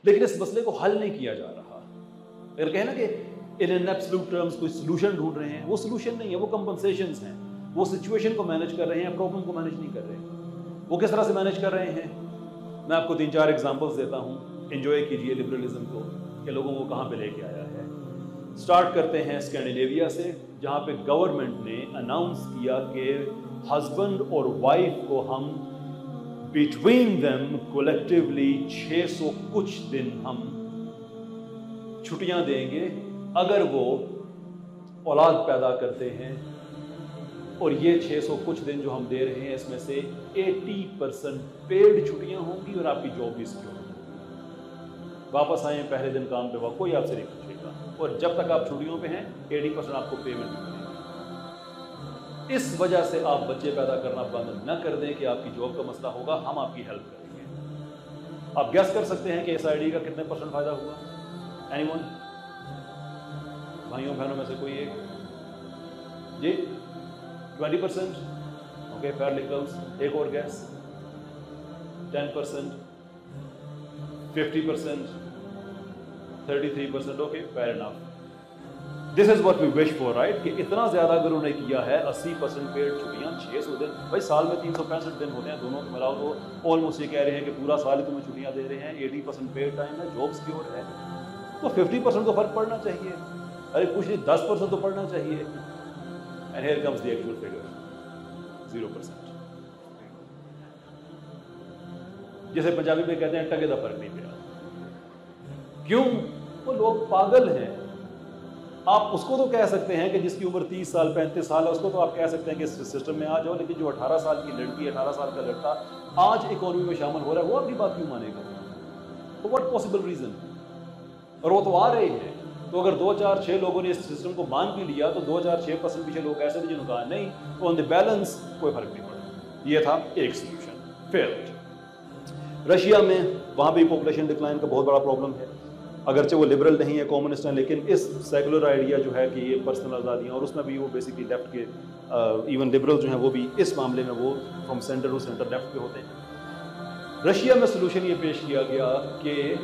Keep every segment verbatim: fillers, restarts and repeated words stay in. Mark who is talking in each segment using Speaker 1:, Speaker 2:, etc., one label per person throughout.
Speaker 1: لیکن اس مسئلے کو حل نہیں کیا جا رہا. اگر کہیں نا کہ ان این ایبسولوٹ ٹرمز کوئی سلوشن ڈھونڈ رہے ہیں, وہ سلوشن نہیں ہے, وہ کمپنسیشنز ہیں. وہ سچویشن کو مینیج کر رہے ہیں, پرابلم کو مینیج نہیں کر رہے ہیں. وہ کس طرح سے مینیج کر رہے ہیں؟ میں آپ کو تین چار ایگزامپلس دیتا ہوں. انجوائے کیجئے لبرلزم کو کہ لوگوں کو کہاں پہ لے کے آیا ہے. سٹارٹ کرتے ہیں اسکینڈینیویا سے, جہاں پہ گورنمنٹ نے اناؤنس کیا کہ ہسبینڈ اور وائف کو ہم بٹوین دیم کولیکٹیولی چھ سو کچھ دن ہم چھٹیاں دیں گے اگر وہ اولاد پیدا کرتے ہیں. اور یہ چھ سو کچھ دن جو ہم دے رہے ہیں اس میں سے ایٹی پرسینٹ پیڈ چھٹیاں ہوں گی اور آپ کی جاب بھی سکیور ہوگی. واپس آئیں پہلے دن کام پہ, وقت کوئی آپ سے نہیں پوچھے گا, اور جب تک آپ چھٹیوں پہ ہیں ایٹی پرسینٹ آپ کو پیمنٹ بھی ملے گی. اس وجہ سے آپ بچے پیدا کرنا بند نہ کر دیں کہ آپ کی جاب کا مسئلہ ہوگا, ہم آپ کی ہیلپ کریں گے. آپ گیس کر سکتے ہیں کہ اس آئی ڈی کا کتنے پرسینٹ فائدہ ہوا؟ Any one? بھائیوں بہنوں میں سے کوئی ایک؟ جی twenty percent. Okay fair luckless. ایک اور guess? Ten percent, fifty percent, thirty three percent. Okay fair enough. This is what we wish for, right? کہ اتنا زیادہ اگر انہوں نے کیا ہے, اسی پرسینٹ پیڈ چھٹیاں, چھ سو دن. بھائی سال میں تین سو پینسٹھ دن ہوتے ہیں, دونوں کو ملاؤ تو آلموسٹ یہ کہہ رہے ہیں کہ پورا سال ہی تمہیں چھٹیاں دے رہے ہیں. ایٹی پرسینٹ پیڈ ٹائم ہے, جاب سکیور ہے, تو ففٹی پرسینٹ تو فرق پڑنا چاہیے. ارے کچھ نہیں, دس پرسینٹ تو پڑنا چاہیے. And here comes the actual figure, zero percent. جیسے پنجابی میں کہتے ہیں ٹگے دا فرق نہیں پڑا. کیوں؟ وہ لوگ پاگل ہیں. آپ اس کو تو کہہ سکتے ہیں کہ جس کی عمر تیس سال پینتیس سال ہے, اس کو تو آپ کہہ سکتے ہیں کہ اس سسٹم میں آ جاؤ, لیکن جو اٹھارہ سال کی لڑکی, اٹھارہ سال کا لڑکا آج اکانومی میں شامل ہو رہا ہے, وہ آپ کی بات کیوں مانے گا؟ تو واٹ پاسبل ریزن؟ اور وہ تو آ رہے ہیں. تو اگر دو چار چھ لوگوں نے اس سسٹم کو مان بھی لیا تو دو چار چھ پرسینٹ پیچھے لوگ ایسے بھی جنہوں نے کہا نہیں, تو آن دی بیلنس کوئی فرق نہیں پڑا. یہ تھا ایک سولوشن. فیلڈ. رشیا میں وہاں بھی پاپولیشن ڈکلائن کا بہت بڑا پرابلم ہے. اگرچہ وہ لبرل نہیں ہے, کامسٹ ہیں, لیکن اس سیکولر آئیڈیا جو ہے کہ یہ پرسنل آزادیاں, اور اس میں بھی وہ بیسکلی لیفٹ کے, ایون لبرل جو ہیں وہ بھی اس معاملے میں وہ from centre to centre left پہ ہوتے ہیں. رشیا میں سولوشن یہ پیش کیا گیا کہ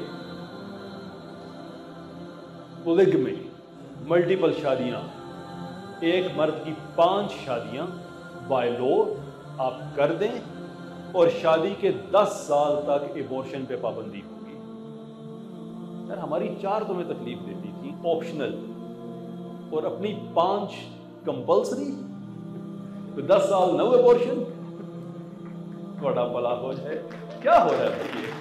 Speaker 1: پولیگمی, ملٹیپل شادیاں, ایک مرد کی پانچ شادیاں بائی لو آپ کر دیں, اور شادی کے دس سال تک ایبورشن پہ پابندی ہوگی. یار ہماری چار تمہیں تکلیف دیتی تھی آپشنل, اور اپنی پانچ کمپلسری, تو دس سال نو ایبورشن. بڑا بلا ہو جائے. کیا ہو رہا ہے یہ؟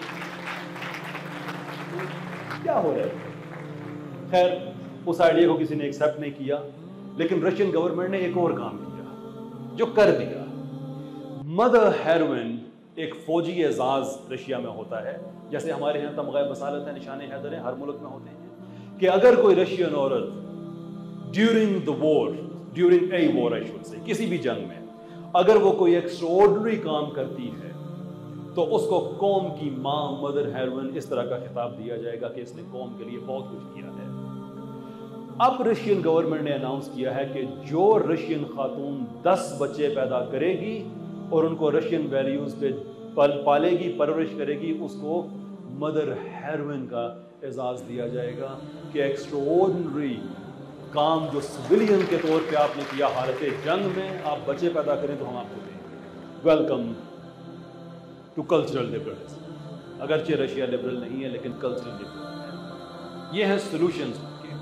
Speaker 1: کیا ہو رہا ہے؟ خیر اس آئیڈیا کو کسی نے ایکسیپٹ نہیں کیا, لیکن رشین گورنمنٹ نے ایک اور کام کیا جو کر دیا. مدر ہیروئن ایک فوجی اعزاز رشیا میں ہوتا ہے, جیسے ہمارے یہاں تمغہ بصالت ہے, نشان حیدر ہیں, ہر ملک میں ہوتے ہیں, کہ اگر کوئی رشین عورت during the war, during a war I should say, کسی بھی جنگ میں اگر وہ کوئی ایکسٹراڈنری کام کرتی ہے تو اس کو قوم کی ماں, مدر ہیروئن, اس طرح کا خطاب دیا جائے گا کہ اس نے قوم کے لیے بہت کچھ کیا ہے. اب رشین گورنمنٹ نے اناؤنس کیا ہے کہ جو رشین خاتون دس بچے پیدا کرے گی اور ان کو رشین ویلیوز پہ پالے گی, پرورش کرے گی, اس کو مدر ہیروئن کا اعزاز دیا جائے گا کہ ایکسٹراڈنری کام جو سویلین کے طور پہ آپ نے کیا حالت جنگ میں, آپ بچے پیدا کریں تو ہم آپ کو دیں گے. Welcome to cultural liberalism. اگرچہ رشیا لبرل نہیں ہے لیکن کلچرل لبرل ہے. یہ ہیں سولوشنز.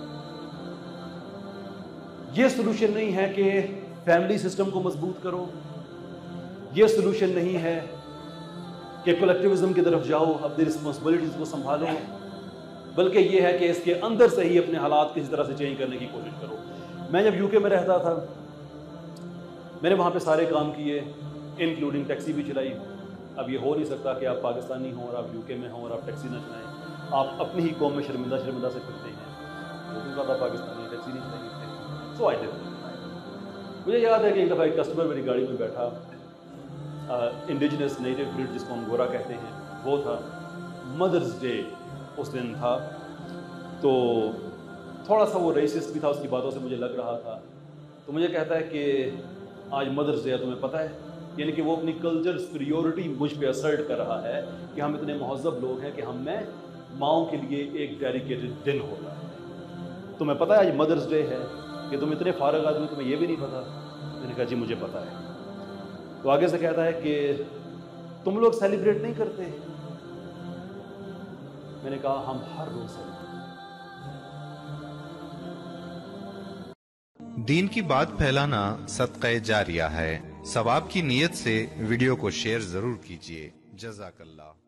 Speaker 1: یہ سولوشن نہیں ہے کہ فیملی سسٹم کو مضبوط کرو, یہ سولوشن نہیں ہے کہ کلیکٹیوزم کی طرف جاؤ, اپنی رسپانسبلٹیز کو سنبھالو, بلکہ یہ ہے کہ اس کے اندر سے ہی اپنے حالات کسی طرح سے چینج کرنے کی کوشش کرو. میں جب یو کے میں رہتا تھا, میں نے وہاں پہ سارے کام کیے, انکلوڈنگ ٹیکسی بھی چلائی. اب یہ ہو نہیں سکتا کہ آپ پاکستانی ہوں اور آپ یو کے میں ہوں اور آپ ٹیکسی نہ چلائیں. آپ اپنی ہی قوم میں شرمندہ شرمندہ سے پھرتے ہیں, وہ بھی زیادہ پاکستانی ٹیکسی نہیں چلائیں گے. سو آئی ڈڈ. مجھے یاد ہے کہ ایک دفعہ ایک کسٹمر میری گاڑی میں بیٹھا, انڈیجنس نیٹو بریڈ جس کو ہم گورا کہتے ہیں, وہ تھا. مدرز ڈے اس دن تھا, تو تھوڑا سا وہ ریسسٹ بھی تھا, اس کی باتوں سے مجھے لگ رہا تھا. تو مجھے کہتا ہے کہ آج مدرز ڈے ہے, تمہیں پتہ ہے, یعنی کہ وہ اپنی کلچر سپیریورٹی مجھ پہ اسرٹ کر رہا ہے کہ ہم اتنے مہذب لوگ ہیں کہ ہم میں ماؤں کے لیے ایک ڈیڈیکیٹڈ دن ہوتا ہے. تمہیں پتہ ہے آج مدرس ڈے ہے کہ تم اتنے فارغ آدمی تمہیں یہ بھی نہیں پتا؟ میں نے کہا جی مجھے پتا ہے. تو آگے سے کہتا ہے کہ تم لوگ سیلیبریٹ نہیں کرتے؟ میں نے کہا ہم ہر روز سیلیبریٹ.
Speaker 2: دین کی بات پھیلانا صدقہ جاریہ ہے. ثواب کی نیت سے ویڈیو کو شیئر ضرور کیجیے. جزاک اللہ.